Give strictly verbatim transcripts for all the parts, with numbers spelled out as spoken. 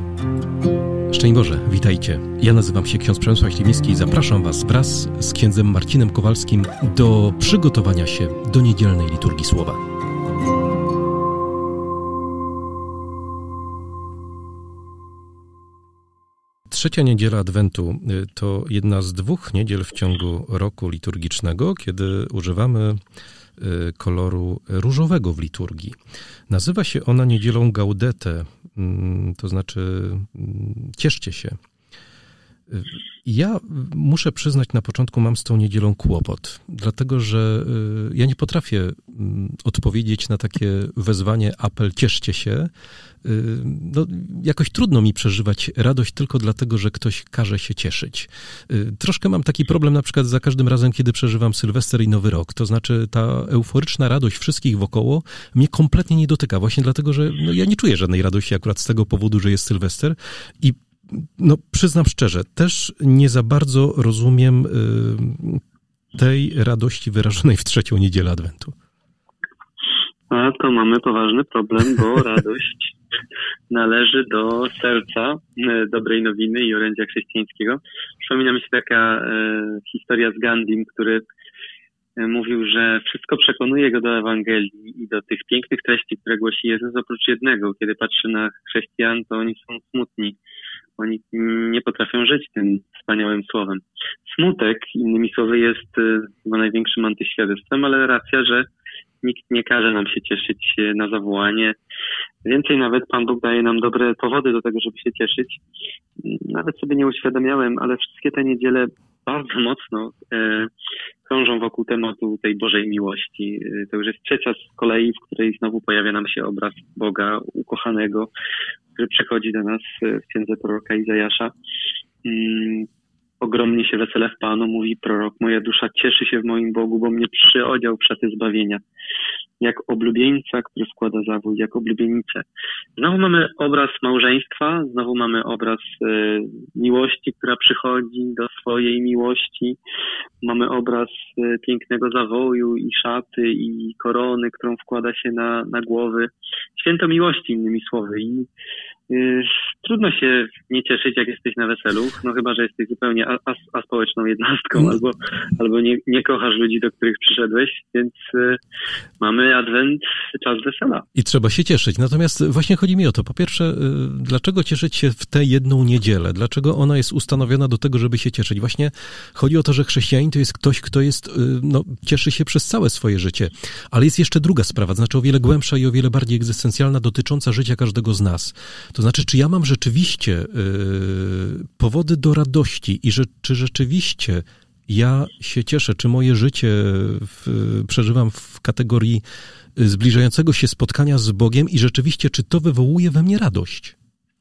Szczęść Boże, witajcie. Ja nazywam się ksiądz Przemysław Śliwiński i zapraszam Was wraz z księdzem Marcinem Kowalskim do przygotowania się do niedzielnej liturgii Słowa. Trzecia niedziela Adwentu to jedna z dwóch niedziel w ciągu roku liturgicznego, kiedy używamy koloru różowego w liturgii. Nazywa się ona niedzielą Gaudete, to znaczy cieszcie się. Ja muszę przyznać, na początku mam z tą niedzielą kłopot, dlatego że ja nie potrafię odpowiedzieć na takie wezwanie, apel, cieszcie się. No, jakoś trudno mi przeżywać radość tylko dlatego, że ktoś każe się cieszyć. Troszkę mam taki problem na przykład za każdym razem, kiedy przeżywam Sylwester i Nowy Rok. To znaczy ta euforyczna radość wszystkich wokoło mnie kompletnie nie dotyka, właśnie dlatego, że no, ja nie czuję żadnej radości akurat z tego powodu, że jest Sylwester i no, przyznam szczerze, też nie za bardzo rozumiem y, tej radości wyrażonej w trzecią niedzielę Adwentu. A to mamy poważny problem, bo radość należy do serca dobrej nowiny i orędzia chrześcijańskiego. Przypomina mi się taka e, historia z Gandim, który mówił, że wszystko przekonuje go do Ewangelii i do tych pięknych treści, które głosi Jezus, oprócz jednego. Kiedy patrzy na chrześcijan, to oni są smutni. Oni nie potrafią żyć tym wspaniałym słowem. Smutek, innymi słowy, jest chyba największym antyświadectwem, ale racja, że nikt nie każe nam się cieszyć na zawołanie. Więcej nawet Pan Bóg daje nam dobre powody do tego, żeby się cieszyć. Nawet sobie nie uświadamiałem, ale wszystkie te niedziele bardzo mocno e, krążą wokół tematu tej Bożej miłości. To już jest trzecia z kolei, w której znowu pojawia nam się obraz Boga ukochanego, który przychodzi do nas w księdze proroka Izajasza. Mm, ogromnie się wesele w Panu, mówi prorok, moja dusza cieszy się w moim Bogu, bo mnie przyodział w szaty zbawienia. Jak oblubieńca, który składa zawój, jak oblubienicę. Znowu mamy obraz małżeństwa, znowu mamy obraz y, miłości, która przychodzi do swojej miłości. Mamy obraz y, pięknego zawoju i szaty i korony, którą wkłada się na, na głowy. Święto miłości, innymi słowy. I y, trudno się nie cieszyć, jak jesteś na weselu, no chyba, że jesteś zupełnie a, a, aspołeczną jednostką, albo, albo nie, nie kochasz ludzi, do których przyszedłeś, więc y, mamy Adwent, czas wesela. I trzeba się cieszyć. Natomiast właśnie chodzi mi o to. Po pierwsze, dlaczego cieszyć się w tę jedną niedzielę? Dlaczego ona jest ustanowiona do tego, żeby się cieszyć? Właśnie chodzi o to, że chrześcijanin to jest ktoś, kto jest, no, cieszy się przez całe swoje życie. Ale jest jeszcze druga sprawa, znaczy o wiele głębsza i o wiele bardziej egzystencjalna, dotycząca życia każdego z nas. To znaczy, czy ja mam rzeczywiście yy, powody do radości i że, czy rzeczywiście ja się cieszę, czy moje życie w, przeżywam w kategorii zbliżającego się spotkania z Bogiem i rzeczywiście, czy to wywołuje we mnie radość?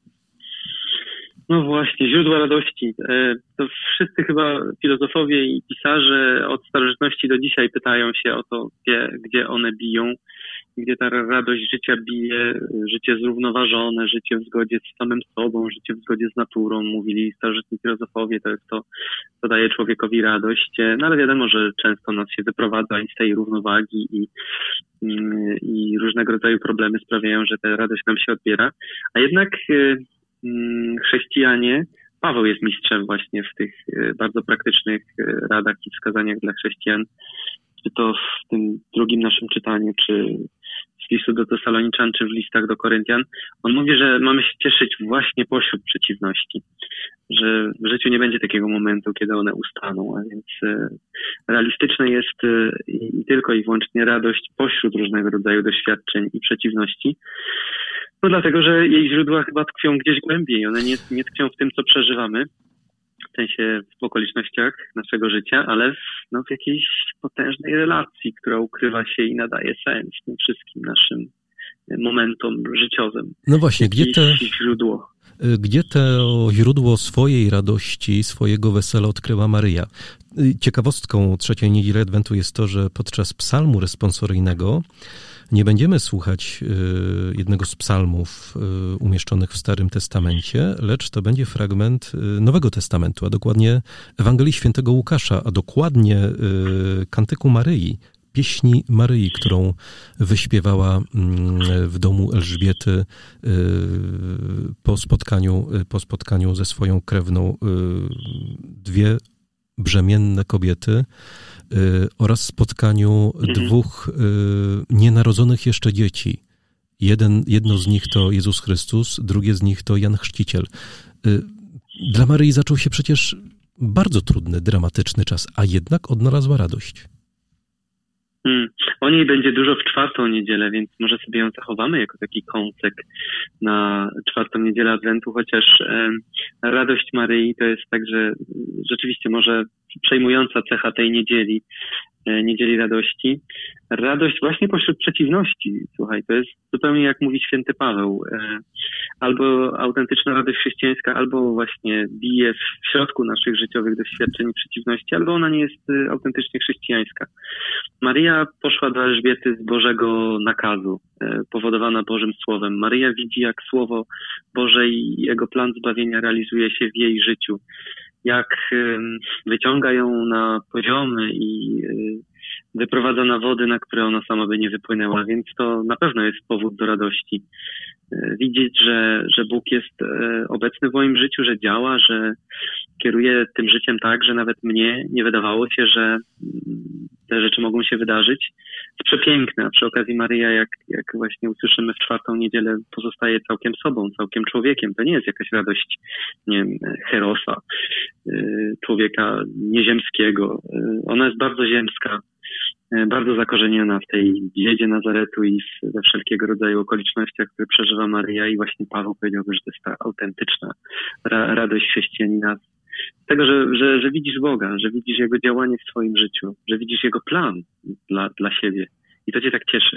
No właśnie, źródła radości. To wszyscy chyba filozofowie i pisarze od starożytności do dzisiaj pytają się o to, gdzie, gdzie one biją, gdzie ta radość życia bije, życie zrównoważone, życie w zgodzie z samym sobą, życie w zgodzie z naturą, mówili starożytni filozofowie, to jest to, co daje człowiekowi radość. No ale wiadomo, że często nas się wyprowadza i z tej równowagi i, i różnego rodzaju problemy sprawiają, że ta radość nam się odbiera. A jednak chrześcijanie, Paweł jest mistrzem właśnie w tych bardzo praktycznych radach i wskazaniach dla chrześcijan, czy to w tym drugim naszym czytaniu, czy z listu do Tesaloniczan, czy w listach do Koryntian. On mówi, że mamy się cieszyć właśnie pośród przeciwności, że w życiu nie będzie takiego momentu, kiedy one ustaną, a więc realistyczne jest i tylko i wyłącznie radość pośród różnego rodzaju doświadczeń i przeciwności. No dlatego, że jej źródła chyba tkwią gdzieś głębiej. One nie, nie tkwią w tym, co przeżywamy, w sensie w okolicznościach naszego życia, ale w, no, w jakiejś potężnej relacji, która ukrywa się i nadaje sens tym wszystkim naszym momentom życiowym. No właśnie, gdzie te, źródło. gdzie to źródło swojej radości, swojego wesela odkrywa Maryja? Ciekawostką trzeciej niedzieli Adwentu jest to, że podczas psalmu responsoryjnego nie będziemy słuchać jednego z psalmów umieszczonych w Starym Testamencie, lecz to będzie fragment Nowego Testamentu, a dokładnie Ewangelii Świętego Łukasza, a dokładnie Kantyku Maryi, pieśni Maryi, którą wyśpiewała w domu Elżbiety po spotkaniu, po spotkaniu ze swoją krewną dwie brzemienne kobiety oraz spotkaniu mhm. dwóch nienarodzonych jeszcze dzieci. Jeden, jedno z nich to Jezus Chrystus, drugie z nich to Jan Chrzciciel. Dla Maryi zaczął się przecież bardzo trudny, dramatyczny czas, a jednak odnalazła radość. Hmm. O niej będzie dużo w czwartą niedzielę, więc może sobie ją zachowamy jako taki kąsek na czwartą niedzielę Adwentu, chociaż e, radość Maryi to jest także rzeczywiście może przejmująca cecha tej niedzieli, e, niedzieli radości. Radość właśnie pośród przeciwności, słuchaj, to jest zupełnie jak mówi święty Paweł, e, albo autentyczna radość chrześcijańska, albo właśnie bije w środku naszych życiowych doświadczeń i przeciwności, albo ona nie jest e, autentycznie chrześcijańska. Maryja poszła do Elżbiety z Bożego nakazu, e, powodowana Bożym Słowem. Maryja widzi, jak Słowo Boże i Jego plan zbawienia realizuje się w jej życiu, jak e, wyciąga ją na poziomy i e, wyprowadza na wody, na które ona sama by nie wypłynęła, więc to na pewno jest powód do radości. Widzieć, że, że Bóg jest obecny w moim życiu, że działa, że kieruje tym życiem tak, że nawet mnie nie wydawało się, że te rzeczy mogą się wydarzyć. To przepiękne, a przy okazji Maryja, jak, jak właśnie usłyszymy w czwartą niedzielę, pozostaje całkiem sobą, całkiem człowiekiem. To nie jest jakaś radość, nie wiem, herosa, człowieka nieziemskiego. Ona jest bardzo ziemska, bardzo zakorzeniona w tej biedzie Nazaretu i we wszelkiego rodzaju okolicznościach, które przeżywa Maryja, i właśnie Paweł powiedziałby, że to jest ta autentyczna ra- radość chrześcijanina z tego, że, że, że widzisz Boga, że widzisz Jego działanie w swoim życiu, że widzisz Jego plan dla, dla siebie i to cię tak cieszy.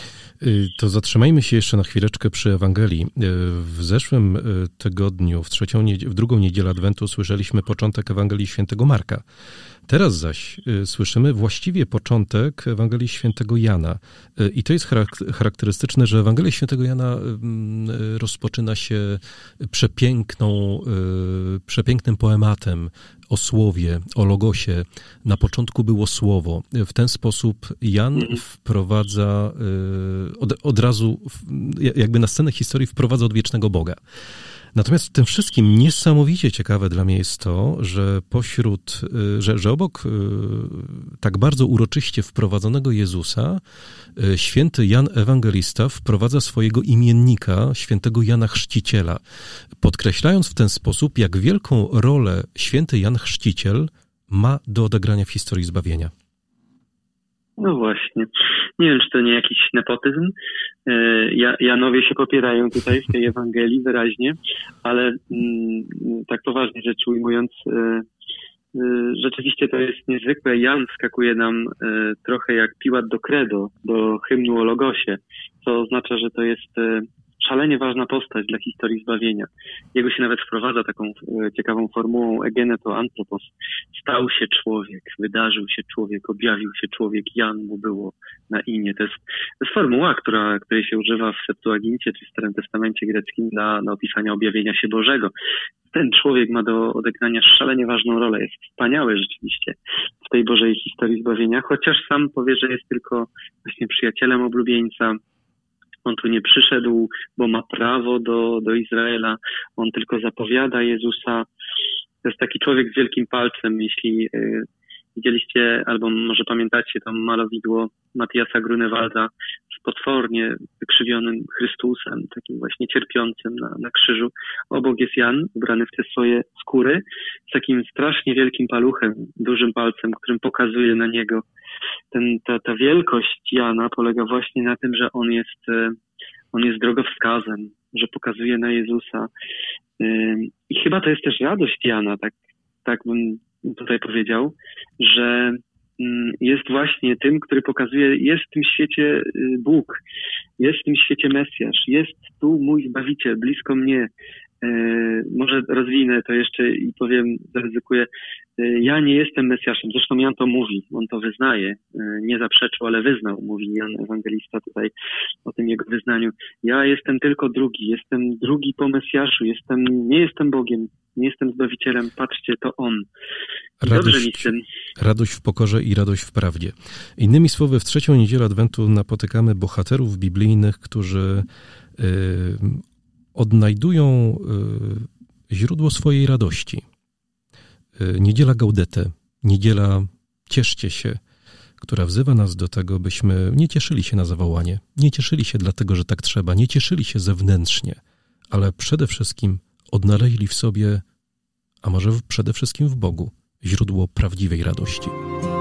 To zatrzymajmy się jeszcze na chwileczkę przy Ewangelii. W zeszłym tygodniu, w, trzecią, w drugą niedzielę Adwentu słyszeliśmy początek Ewangelii Świętego Marka. Teraz zaś słyszymy właściwie początek Ewangelii Świętego Jana. I to jest charakterystyczne, że Ewangelia Świętego Jana rozpoczyna się przepiękną, przepięknym poematem o Słowie, o Logosie. Na początku było Słowo. W ten sposób Jan wprowadza od, od razu, jakby na scenę historii wprowadza odwiecznego Boga. Natomiast w tym wszystkim niesamowicie ciekawe dla mnie jest to, że pośród, że, że obok tak bardzo uroczyście wprowadzonego Jezusa, święty Jan Ewangelista wprowadza swojego imiennika, świętego Jana Chrzciciela, podkreślając w ten sposób, jak wielką rolę święty Jan Chrzciciel ma do odegrania w historii zbawienia. No właśnie. Nie wiem, czy to nie jakiś nepotyzm. Ja, Janowie się popierają tutaj w tej Ewangelii wyraźnie, ale mm, tak poważnie rzecz ujmując, y, y, rzeczywiście to jest niezwykłe. Jan wskakuje nam y, trochę jak Piłat do credo, do hymnu o Logosie, co oznacza, że to jest y, szalenie ważna postać dla historii zbawienia. Jego się nawet wprowadza taką e, ciekawą formułą egene to anthropos. Stał się człowiek, wydarzył się człowiek, objawił się człowiek, Jan mu było na imię. To jest, to jest formuła, która, której się używa w Septuagincie, czy w Starym Testamencie greckim dla, dla opisania objawienia się Bożego. Ten człowiek ma do odegrania szalenie ważną rolę. Jest wspaniały rzeczywiście w tej Bożej historii zbawienia, chociaż sam powie, że jest tylko właśnie przyjacielem oblubieńca. On tu nie przyszedł, bo ma prawo do, do Izraela. On tylko zapowiada Jezusa. To jest taki człowiek z wielkim palcem. Jeśli y, widzieliście, albo może pamiętacie to malowidło Matthiasa Grunewalda z potwornie wykrzywionym Chrystusem, takim właśnie cierpiącym na, na krzyżu. Obok jest Jan, ubrany w te swoje skóry, z takim strasznie wielkim paluchem, dużym palcem, którym pokazuje na niego. Ten, ta, ta wielkość Jana polega właśnie na tym, że on jest, on jest drogowskazem, że pokazuje na Jezusa. I chyba to jest też radość Jana, tak, tak bym tutaj powiedział, że jest właśnie tym, który pokazuje, jest w tym świecie Bóg, jest w tym świecie Mesjasz, jest tu mój Zbawiciel, blisko mnie. Może rozwinę to jeszcze i powiem, zaryzykuję. Ja nie jestem Mesjaszem. Zresztą Jan to mówi, on to wyznaje. Nie zaprzeczył, ale wyznał, mówi Jan Ewangelista tutaj o tym jego wyznaniu. Ja jestem tylko drugi, jestem drugi po Mesjaszu, jestem, nie jestem Bogiem, nie jestem Zbawicielem, patrzcie, to On. Radość, Dobrze mi z tym. Radość w pokorze i radość w prawdzie. Innymi słowy, w trzecią niedzielę Adwentu napotykamy bohaterów biblijnych, którzy yy, odnajdują y, źródło swojej radości. Y, niedziela Gaudete, niedziela Cieszcie się, która wzywa nas do tego, byśmy nie cieszyli się na zawołanie, nie cieszyli się dlatego, że tak trzeba, nie cieszyli się zewnętrznie, ale przede wszystkim odnaleźli w sobie, a może przede wszystkim w Bogu, źródło prawdziwej radości.